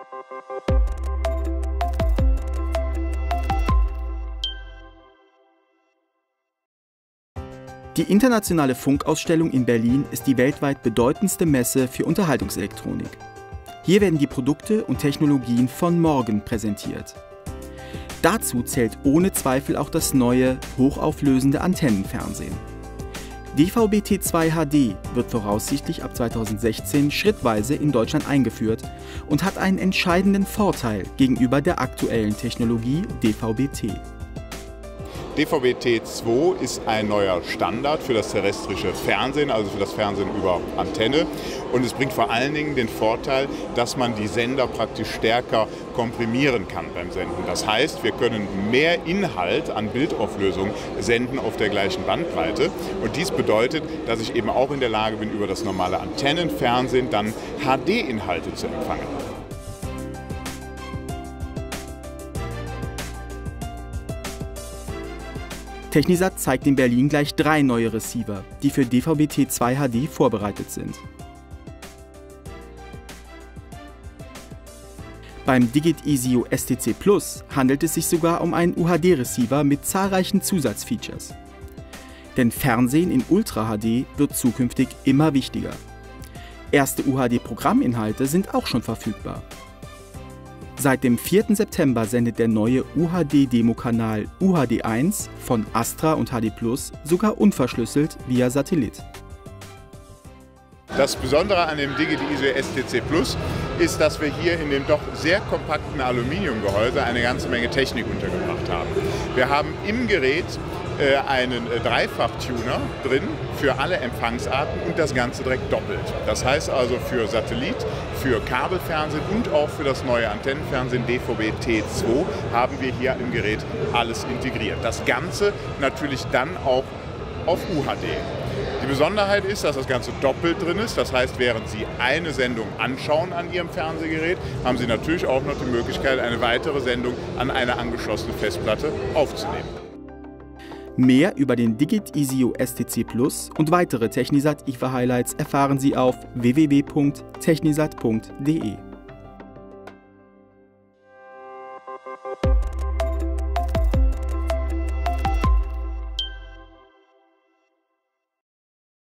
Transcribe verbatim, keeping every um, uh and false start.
Die internationale Funkausstellung in Berlin ist die weltweit bedeutendste Messe für Unterhaltungselektronik. Hier werden die Produkte und Technologien von morgen präsentiert. Dazu zählt ohne Zweifel auch das neue, hochauflösende Antennenfernsehen. D V B T zwei H D wird voraussichtlich ab zweitausendsechzehn schrittweise in Deutschland eingeführt und hat einen entscheidenden Vorteil gegenüber der aktuellen Technologie D V B T. D V B T zwei ist ein neuer Standard für das terrestrische Fernsehen, also für das Fernsehen über Antenne. Und es bringt vor allen Dingen den Vorteil, dass man die Sender praktisch stärker komprimieren kann beim Senden. Das heißt, wir können mehr Inhalt an Bildauflösung senden auf der gleichen Bandbreite. Und dies bedeutet, dass ich eben auch in der Lage bin, über das normale Antennenfernsehen dann H D-Inhalte zu empfangen. Technisat zeigt in Berlin gleich drei neue Receiver, die für D V B T zwei H D vorbereitet sind. Beim Digit Easio S T C Plus handelt es sich sogar um einen U H D-Receiver mit zahlreichen Zusatzfeatures. Denn Fernsehen in Ultra H D wird zukünftig immer wichtiger. Erste U H D-Programminhalte sind auch schon verfügbar. Seit dem vierten September sendet der neue U H D-Demokanal U H D eins von Astra und H D Plus sogar unverschlüsselt via Satellit. Das Besondere an dem Digit Easio S T C Plus ist, dass wir hier in dem doch sehr kompakten Aluminiumgehäuse eine ganze Menge Technik untergebracht haben. Wir haben im Gerät äh, einen äh, Dreifach-Tuner drin für alle Empfangsarten und das Ganze direkt doppelt. Das heißt also für Satellit, für Kabelfernsehen und auch für das neue Antennenfernsehen D V B T zwei haben wir hier im Gerät alles integriert. Das Ganze natürlich dann auch auf U H D. Die Besonderheit ist, dass das Ganze doppelt drin ist. Das heißt, während Sie eine Sendung anschauen an Ihrem Fernsehgerät, haben Sie natürlich auch noch die Möglichkeit, eine weitere Sendung an eine angeschlossene Festplatte aufzunehmen. Mehr über den Digit Easio S T C Plus und weitere Technisat I F A Highlights erfahren Sie auf w w w punkt technisat punkt de.